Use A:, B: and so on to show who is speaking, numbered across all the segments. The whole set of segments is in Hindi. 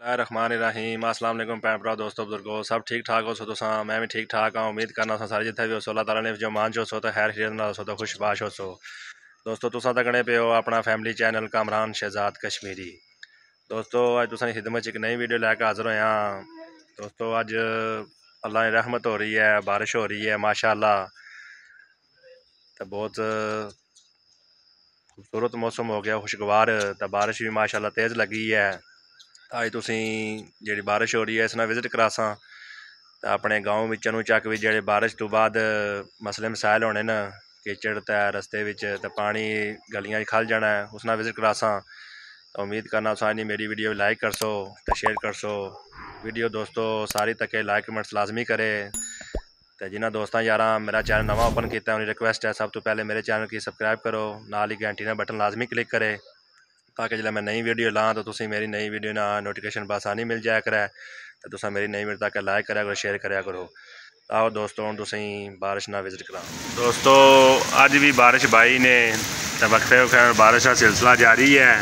A: रहमान अस्सलाम वालेकुम भैन भरा दोस्तों बुजुर्गो सब ठीक ठाक हो सो तुसा मैं भी ठीक ठाक हाँ। उम्मीद करना सारे जिथे भी हो सो अल्लाह ताला ने जो मान चो सो तो खैर खैर ना सो तो खुशबाश हो सो। दोस्तों तुसा तकने पे हो अपना फैमिली चैनल कामरान शहजाद कश्मीरी। दोस्तों अज तुसां खिदमत एक नई वीडियो लैके हाजिर होया। दोस्तों अज अल्लाह की रहमत हो रही है, बारिश हो रही है माशाअल्लाह, तो बहुत खूबसूरत मौसम हो गया खुशगवार। तो बारिश भी माशाअल्लाह तेज़ लगी है। अज तुसी जी बारिश हो रही है इसना विजिट करासा तो अपने गाँव विचों चक भी जे बारिश तो बाद मसले मसाइल होने न, कीचड़ तो रस्ते तो पानी गलियां खल जाना है, उसना विजिट करासा। तो उम्मीद करना सारी मेरी वीडियो लाइक कर सो तो शेयर कर सो। वीडियो दोस्तों सारी तक लाइक कमेंट्स लाजमी करे। तो जिन्होंने दोस्तों यार मेरा चैनल नवा ओपन किया उन्हें रिक्वेस्ट है सब तो पहले मेरे चैनल की सबसक्राइब करो, नाल ही घंटी का बटन लाजमी क्लिक करे ताकि जो मैं नई वीडियो ला तो तुम मेरी नई वीडियो ना नोटिफिकेशन बसानी मिल जाया करे। तो तुम मेरी नई वीडियो तक लाइक करा करो, शेयर करा करो। आओ दोस्तों हम तुम बारिश ना विजिट करा। दोस्तों अज भी बारिश बाई ने तो वक्फे वक्फे बारिश का सिलसिला जारी है।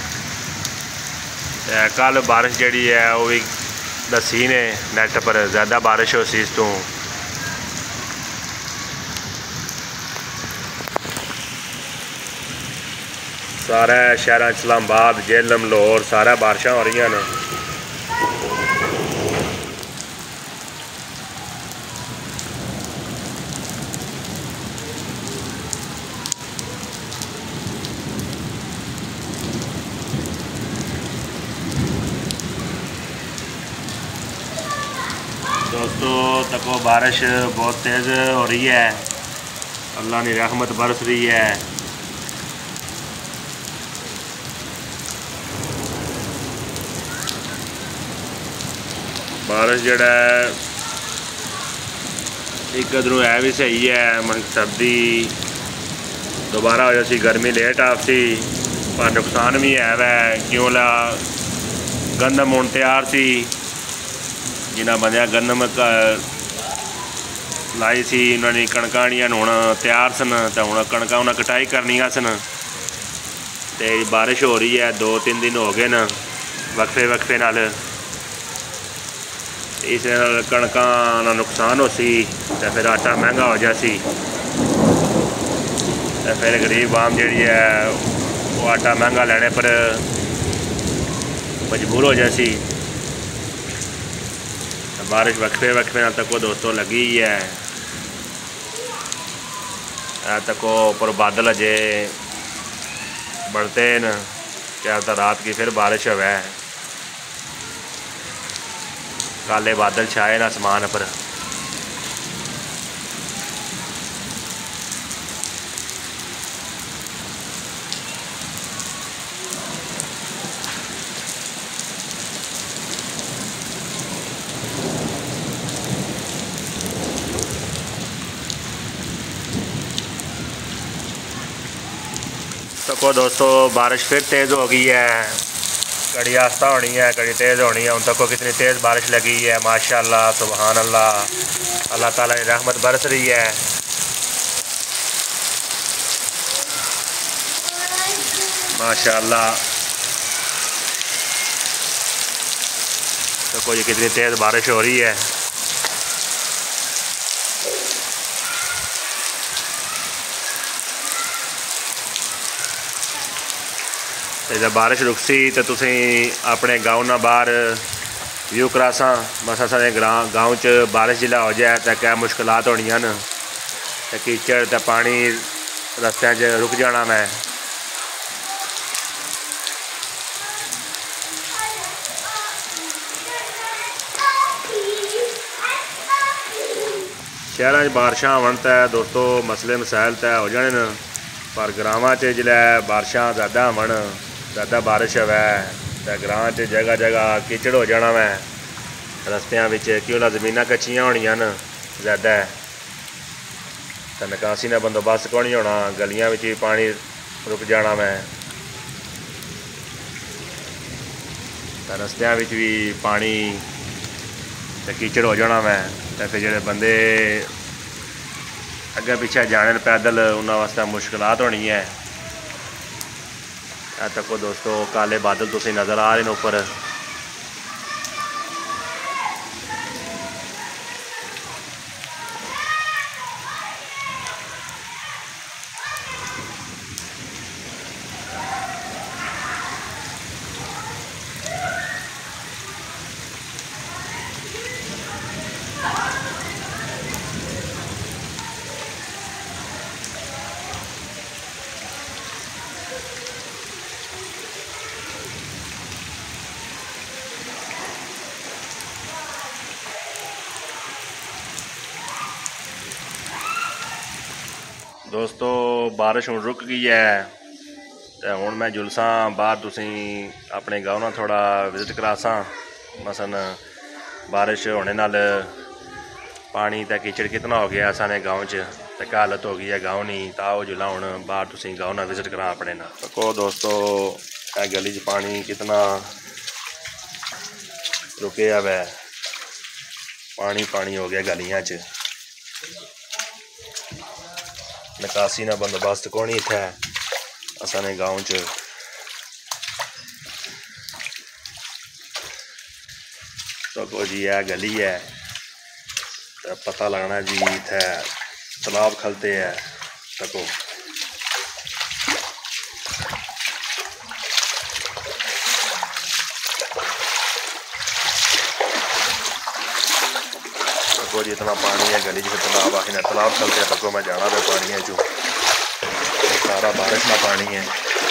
A: कल बारिश जी है वो भी दसी ने नैट पर ज़्यादा बारिश हो सी इस तू। सारा शहर इस्लामाबाद जेलम लाहौर सारा बारिश हो रही ने। दोस्तों तको बारिश बहुत तेज़ हो रही है, अल्लाह की रहमत बरस रही है। बारिश जड़ा एक कदरों है भी सही है, मन सर्दी दोबारा हो जाती, गर्मी लेट आपसी पर नुकसान भी है वै क्यों ला गंदम हुण तैयार सी। जिन्हें बंद गंदम लाई सी उन्होंने कणकां हुण तैयार सन तो हुण कणकां उन्हें कटाई करनियां सन। तो बारिश हो रही है 2-3 दिन हो गए न वक्फे वक्फे नाल, इस कणकां का नुकसान हो सी तो फिर आटा महंगा हो जासी। तो फिर गरीब आम जी है वो आटा महंगा लेने पर मजबूर हो जासी। बारिश वक्फे वक्फे नाल तक दोस्तों लगी ही है। तको ऊपर बादल अजे बढ़ते न, क्या तो रात की फिर बारिश है। काले बादल छाए न आसमान पर। तो दोस्तों बारिश फिर तेज़ हो गई है, कड़ी आस्था होनी है कड़ी तेज़ होनी है। उन तक कितनी तेज़ बारिश लगी है माशाअल्लाह सुभान अल्लाह, अल्लाह ताला की रहमत बरस रही है। माशाअल्लाह तो कोई कितनी तेज़ बारिश हो रही है। जब बारिश रुकसी तो तुम अपने गाँव ना बाहर व्यू करासा। बस असारे गाँव च बारिश जिला हो जाए तो क्या मुश्किलात होनियां न, तो कीचड़ तो पानी रस्ते च रुक जाना मैं। शहर बारिशा आवन तो दोस्तों मसले मसाइल तय हो जाने न, पर ग्रामां च जिसलै बारिशां ज़्यादा आवन ज़्यादा बारिश है तो ग्रां च जगह जगह कीचड़ हो जाना वै रस्तियां क्यों जमीनां कच्चियां होनियां न ज़्यादा, तो निकासी का बंदोबस्त कोई नहीं होना, गलियां भी पानी रुक जाना वै, तो रस्तियां भी पानी तो कीचड़ हो जाना वै। तो फिर जो बंदे अगे पिछे जाने पैदल उन्होंने वास्ते मुश्किलात होनी है। तको दोस्तों काले बादल तुम नज़र आ रहे हैं ऊपर, दोस्तों बारिश हुण रुक गई है तो हुण मैं जुलसा बाहर, तुसीं अपने गाँव ना थोड़ा विजिट करासा। मसन बारिश होने नाल पानी तो कीचड़ कितना हो गया सारे गाँव च, तो क्या हालत हो गई है गाँव नहीं। तो आओ जुला हुण बाहर तुसीं गाँव ना विजिट करा अपने ना। देखो दोस्तों यह गली च पानी कितना रुके है, पानी पानी हो गया गलियां च। निकासी ना बंदोबस्त को नहीं इत्थे असाने गाँव च। तो को जी है गली है, तो पता लगना जी इत्थे तालाब खलते है। तको जी इतना पानी है गली जिसे तालाब आखिर तालाब खलते हैं। तको मैं जाना पे पानी है जो सारा बारिश का पानी है।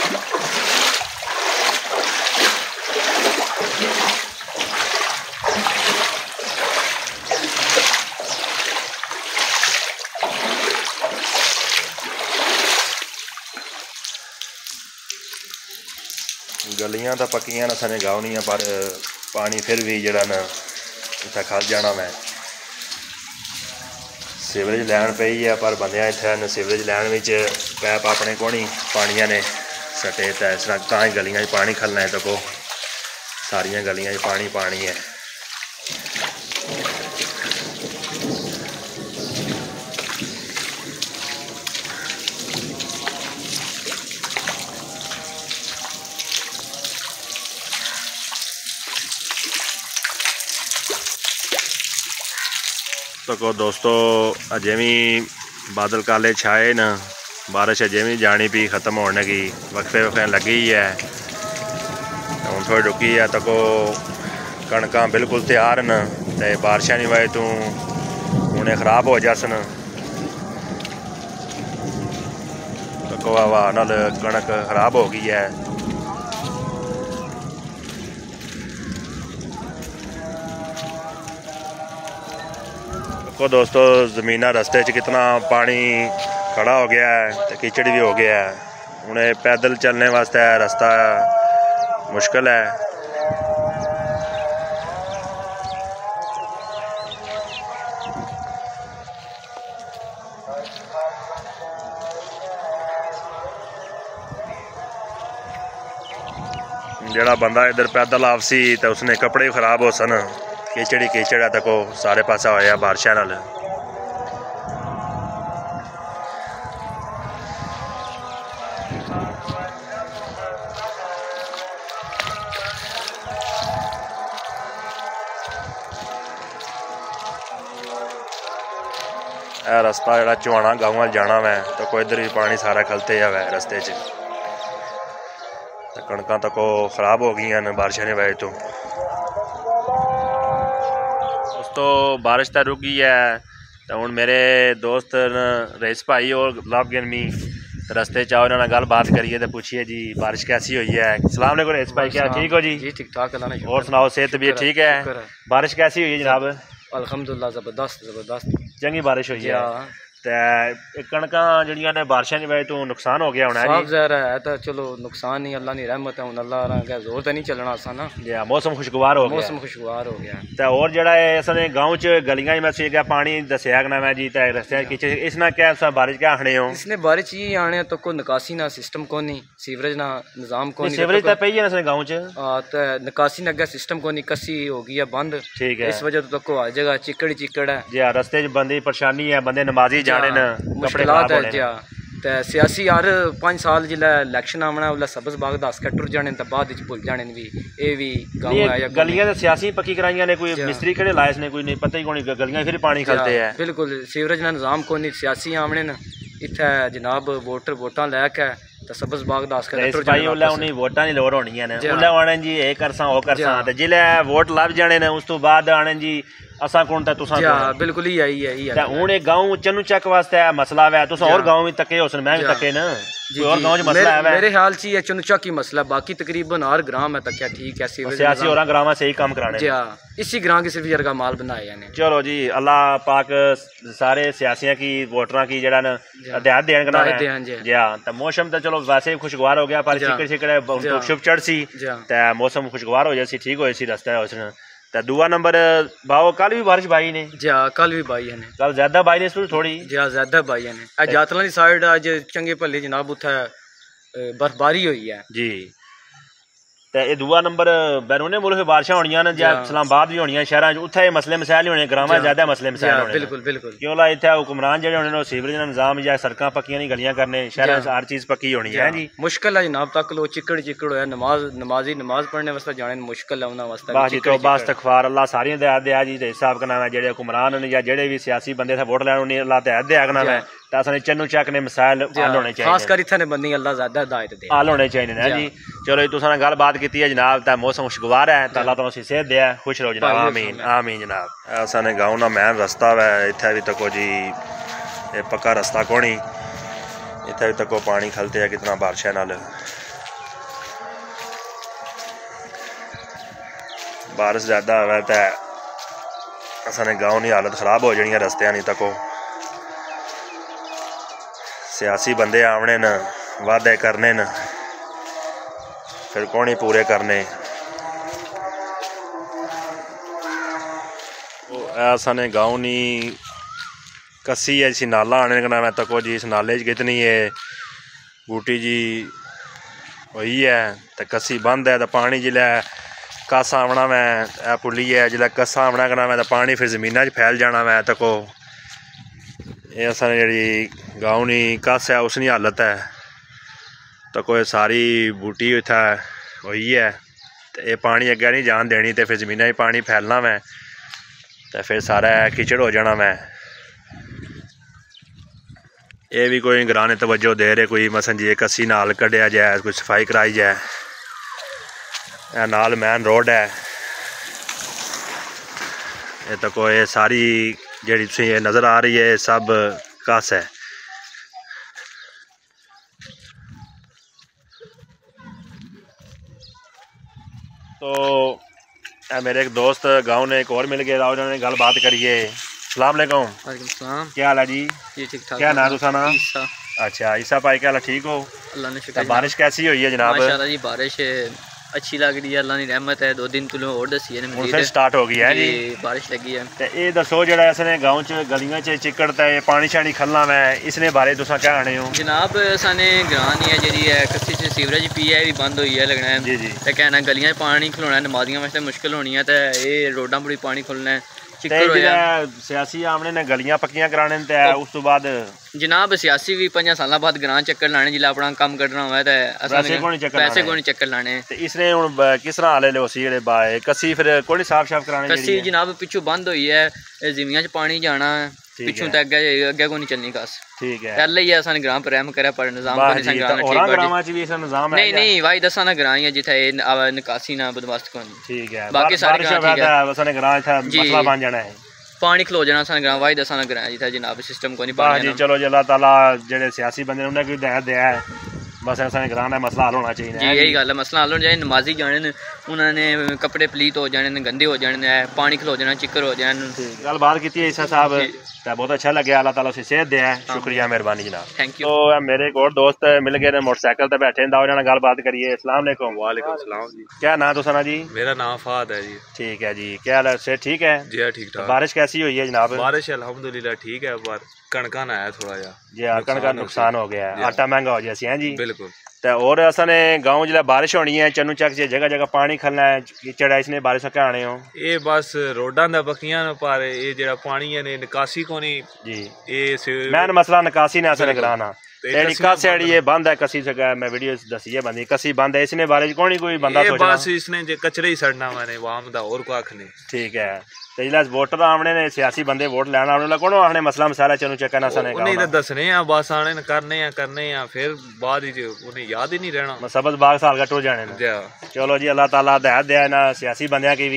A: गलियां तो पक्कियां न सारे गाँव नहीं है, पर पानी फिर भी जरा ना इतना खल जाना। मैं सीवरेज लैन पई है, पर बंदियां इत्थे सीवरेज लैन में पैप अपने को नहीं पानिया ने सटे, तो इस तरह ही गलियां पानी खलना है। तो को सारिया गलियां पानी पानी है। तो को दोस्तों अजे भी बादल काले छाए न, बारिश अजे भी जानी पी ख़त्म होने की वक्फे वक्फे लगी ही है। हूँ थोड़ी रुकी है। तो को कणक बिल्कुल तैयार न, तो बारिशा नहीं वाए तू उन्हें खराब हो जासन। तो को हवा नाल कणक खराब हो गई है। को दोस्तों ज़मीना रस्ते कितना पानी खड़ा हो गया है, तो कीचड़ भी हो गया है। उन्हें पैदल चलने वास्ते रास्ता मुश्किल है। जड़ा बंदा इधर पैदल आपसी तो उसने कपड़े भी खराब हो सन, कीचड़ ही कीचड़ है। तको सारे पासा होया बारिशा नाल। रास्ता जड़ा चुहाना गाँव वाल जाना मैं, तो कोई इधर भी पानी सारा खलते है रस्ते च। कणकां तको खराब हो गई न बारिशा ने वजह तो। दोस्तों बारिश तो रुक गई है, तो हूँ मेरे दोस्त रईस भाई और गुलाब गिरमी रस्ते चाहो उन्होंने गल बात करिए तो पूछिए जी बारिश कैसी हुई है। सलाम अलैकुम रईस भाई, क्या ठीक हो जी?
B: जी ठीक ठाक है।
A: और सुनाओ सेहत तबीयत ठीक है? बारिश कैसी हुई है जनाब?
B: अल्हम्दुलिल्लाह ज़बरदस्त ज़बरदस्त
A: चंगी बारिश हुई है। तो कणकां जड़ियां ने बारिशा की वजह तो नुकसान हो गया होना
B: साफ ज़ाहिर है। तो चलो नुकसान नहीं, अल्लाह की रहमत है। अल्लाह का जोर तो नहीं चलना असा ना।
A: मौसम खुशगवार हो गया,
B: मौसम खुशगवार हो गया।
A: तो और जड़ा है असने गाँव च गलियां में सी गया पानी दसिया गना मैं जी, तो रस्ते कीचड़ इसना क्या बारिश क्या आने हो? इसने
B: बारिश ही आने तो कोई निकासी ना सिस्टम को नहीं, सीवरेज ना निजाम को नहीं।
A: सीवरेज तो पई है ना गाँव च,
B: तो निकासी ने अगर सिस्टम को नहीं, कसी हो गई है बंद।
A: ठीक है,
B: इस वजह तो हर जगह चिकड़ ही चिकड़ है
A: जी। रस्ते च बंदे परेशानी है, बंदे नमाजी जाने न,
B: मुश्किलात है जी। तो सियासी हर 5 साल जिला इलैक्शन आना उसलै सब्ज बाग दस के टुर जाने, तो बाद भुल जाने भी ये भी गाँव है।
A: गलियां तो सियासी पक्की कराइया ने, कोई मिस्त्री केड़े लाए ने कोई नहीं पता ही कोनी। गलियां फिर पानी खलते है
B: बिल्कुल। सीवरेज का निजाम को नहीं, सियासी आमने न इत्थे जनाब वोटां लैके तो सब्ज बाग दस के टुर
A: भाई उल्लै उन्हें वोटां दी लोड़ होनी है। उल्लै आने जी ये करसा वो करसा, तो जिले वोट लभ जाने ने उस तो बाद आने जी असा कौन था तुसा
B: जी
A: कौन
B: हाँ बिल्कुल ही यही है
A: ते हुन एक गांव चन्नू चक वास्ते मसला है तुसा और गांव में तके होसन मैं भी तके ना कोई और गांव च मसला है
B: मेरे ख्याल से ये चुनचा की मसला बाकी तकरीबन हर ग्राम में तक ठीक है
A: सियासी और ग्राम से ही काम कराने
B: जी हाँ इसी ग्राम की सिर्फ जरगा माल बनाए यानी
A: चलो जी अल्लाह पाक सारे सियासियों की वोटरां की जड़ा न हदायत देन कना जी हां तो मौसम तो चलो वैसे ही खुशगवार हो गया पर चिकड़ चिकड़ शुभ चढ़ सी ते मौसम खुशगवार हो जासी ठीक होए सी रास्ता होसन ते दूआ नंबर बाओ कल भी बारिश भाई ने
B: जी हां कल भी भाई ने
A: कल ज्यादा भाई ने थोड़ी
B: जी हां ज्यादा भाई ने आज जातला दी साइड आज चंगे भले जनाब उथे बर्फबारी हुई है जी
A: ते ए दूआ नंबर बैरूने मुल्क बारिशां होनियां न या इस्लामाबाद भी होनियां शहरां च उत्थे मसले मसाइल होने ग्रामां ज्यादा मसले मसाइल होने
B: बिल्कुल बिल्कुल
A: क्यों ला इत्थे हुक्मरान जेहड़े होने नो सीवरेज दा निजाम या सड़कां पक्कियां नहीं गलियां करने शहरां च हर चीज पक्की होनी है जी
B: मुश्किल है जनाब तक लो चिकड़ चिकड़ होया नमाजी नमाज पढ़ने वास्ते जाने मुश्किल है उना वास्ते
A: बाकी तो बस इस्तगफार अल्लाह सारी हिदायत दे जी ते हिसाब करना है जेहड़े हुक्मरान ने या जेहड़े भी सियासी बंदे थे वोट लैन उन्हें अल्लाह हिदायत दे करना है तां चन्नू चक ने मसाइल हल होने चाहिए
B: खास कर इत्थे ने बंदी अल्लाह ज्यादा हिदायत दे
A: हल होने चाहिए ना जी चलो तुसां नाल गल बात कीती है जनाब ता मौसम खुशगवार है तो अल्लाह तुसें सेहत दे खुश रहो जनाब आमीन आमीन जनाब असां ने गाँव ना मैन रास्ता है इत्थे भी तको जी ये पक्का रास्ता कोनी इत्थे भी तको पानी खलते है कितना बारिश है नाल बारिश ज्यादा है तो असां ने गाँव की हालत खराब हो जानी रस्ते नहीं तको सियासी बंदे आवने न वादे करने न फिर कौन ही पूरे करने ऐसा ने गाँव नी कसी है इसी नाला आने कना मैं तको जी इस नाले च कितनी है बूटी जी वही है तो कसी बंद है तो पानी जिले कस आवना मैं पुली है जिले कस आवना कना मैं तो पानी फिर जमीना च फैल जाना मैं तको ये असा जी गाँव नी कस है उसनी हालत है तो कोई सारी बूटी इत्थे होई है तो ये पानी अग्गे नहीं जान देनी तो फिर जमीना च पानी फैलना मैं तो फिर सारा कीचड़ हो जाना मैं ये भी कोई निगरानी तवज्जो दे रहे कोई मसन जी कसी नाल कढ़िया जाए कोई सफाई कराई जाए नाल मैन रोड है ये तो कोई सारी जी ये नज़र आ रही है सब कस है तो मेरे एक दोस्त गांव ने एक और मिल गया उन्होंने गल बात करिए सलाम अलैकुम क्या हाल है जी
B: ठीक ठाक
A: क्या नाम तुसा अच्छा ईसा भाई क्या हाल ठीक हो
B: अल्लाह ने शुक्र
A: बारिश कैसी हुई है जनाब
B: माशाल्लाह जी बारिश अच्छी लग रही है अल्लाह की रहमत है 2 दिन तो और दसी है
A: फिर स्टार्ट हो गई है जी
B: बारिश लगी है
A: ते ये दसो जेड़ा इसने गांव च गलियां च चिकड़ ते पानी शानी खलना मैं इसने बारे तुसा क्या आने हो
B: जनाब साने ग्रां नी है जेडी है कच्ची च सीवरेज पी है भी बंद होई है लगना है
A: जी जी
B: ते कहना गलियां च पानी खलोना नमाजियां वास्ते मुश्किल होनी है ते ये रोडां बड़ी पानी खुलना है
A: सियासी आमने ने गलियां पक्कियां कराने ते उस तो बाद
B: जनाब सियासी भी 5 साल बाद ग्रां चक्कर लाने जिला अपना काम करना हुआ ते पैसे को नहीं चक्कर लाने ते
A: इसने हुन किस तरह आले लो सी जेड़े बाए कसी फिर कोई साफ साफ कराने
B: कसी जनाब पिछू बंद होई है जिमियां च पानी जाना पिछू ते अगे को नहीं चलनी कस ठीक है पहले ही असन ग्रां पर रहम करे पर निजाम को नहीं संग्राम ठीक है ग्रामां च भी ऐसा निजाम है नहीं भाई दसा ना ग्रां ही है जिथे निकासी ना बदमाश को ठीक है बाकी सारे ग्रां ठीक है असन ग्रां इथा मसला बन जाना है पानी खलो जाना सन ग्रां वाई दसा ना ग्रां जिथे जनाब सिस्टम को नहीं पानी जी चलो जी अल्लाह ताला जेड़े सियासी बंदे उन्हें कोई दया दिया है बस ऐसा ग्रां का मसला हल होना चाहिए जी यही गल है मसला हल होना चाहिए नमाजी जाने उन्होंने कपड़े पलीत हो जाने गंदे हो जाने पानी खलो जाना चिक्कर हो जाने गल बात की है ईसा साहब तो बहुत अच्छा लगे अल्लाह ताला उसे सेहत दे शुक्रिया मेहरबानी जनाब थैंक यू तो मेरे एक और दोस्त मिल गए मोटरसाइकिल पे बैठे हैं गल बात करिए अस्सलाम वालेकुम वालेकुम सलाम जी क्या नाम तुसा जी मेरा नाम फहद है जी ठीक है जी क्या हाल है ठीक है जी ठीक ठाक बारिश कैसी हुई है जनाब बारिश अल्हम्दुलिल्लाह ठीक है पर कणका ना आया थोड़ा जी कणका नुकसान हो गया है आटा महंगा हो गया है जी बिल्कुल तो और असने गाँव जिला बारिश होनी है चन्नू चक से जगह जगह पानी खलना है कीचड़ इसने बारिश क्या आने हो ये बस रोडां दा बकियां पर ये जेड़ा पानी है ने निकासी को नहीं जी ये मैन मसला निकासी ने असने कराना निकासी ये बंद है कसी जगह मैं वीडियो दसी है बंदी कसी बंद है इसने बारे कोई बंदा सोचना बस इसने जे कचरे ही सड़ना मैंने वाम दा और को आखने ठीक है ते जिला वोटर आमने ने सियासी बंदे वोट लेना आने कोनो आखने मसला मसाला चन्नू चक्का ना सने नहीं तो दसने आ बस आने करने आ फिर बाद ही उन्हें याद ही नहीं रहना सबद बाग साल का टूर जाने चलो जी अल्लाह ताला हिदायत दे ना सियासी बंदियां की भी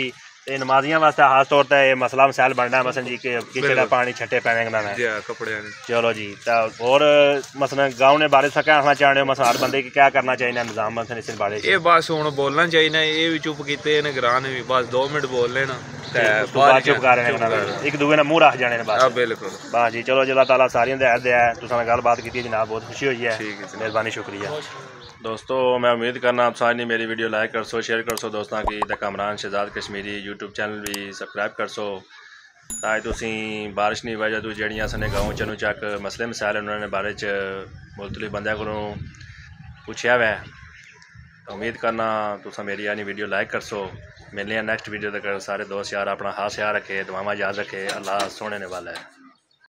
A: ਇਹ ਨਮਾਜ਼ੀਆਂ ਵਾਸਤੇ ਖਾਸ ਤੌਰ ਤੇ ਇਹ ਮਸਲਾ ਮਸਾਇਲ ਬਣਨਾ ਮਸलन जी कि ਜਿਹੜਾ ਪਾਣੀ ਛੱਟੇ ਪੈਣੇ ਨਾ
C: जी कपड़े
A: चलो जी तो और मसलन गाँव ने बारे क्या आखना चाहते हो मसलन हर बंदे की क्या करना चाहिए निज़ाम मसलन इस बारे
C: ये बस हुण बोलना चाहिए ये भी चुप कीते निगरान भी बस 2 मिनट बोल लेना
A: चुप कर रहे हैं एक दूए ने मूँह रख जाने बस
C: बिल्कुल
A: बस जी चलो अल्लाह ताला सारियां दे है तुसां नाल गलबात की जनाब बहुत खुशी हुई है मेहरबानी शुक्रिया दोस्तों मैं उम्मीद करना आप सारी मेरी वीडियो लाइक कर सो शेयर कर सो दोस्तों की the Kamran Shahzad Kashmiri YouTube channel भी सबसक्राइब कर सो ताकि तुसी बारिश की वजह तो जड़ियाँ सने गाँव चनू चक मसले मसाइल उन्होंने बारे मुख्तलिफ बंदे को पूछा वै उम्मीद करना तुसा मेरी यानी वीडियो लाइक कर सो मिलने नेक्स्ट वीडियो तक सारे दोस्त यार अपना खास ख्याल रखे दुआवां याद रखे अल्लाह सोने ने वाला है।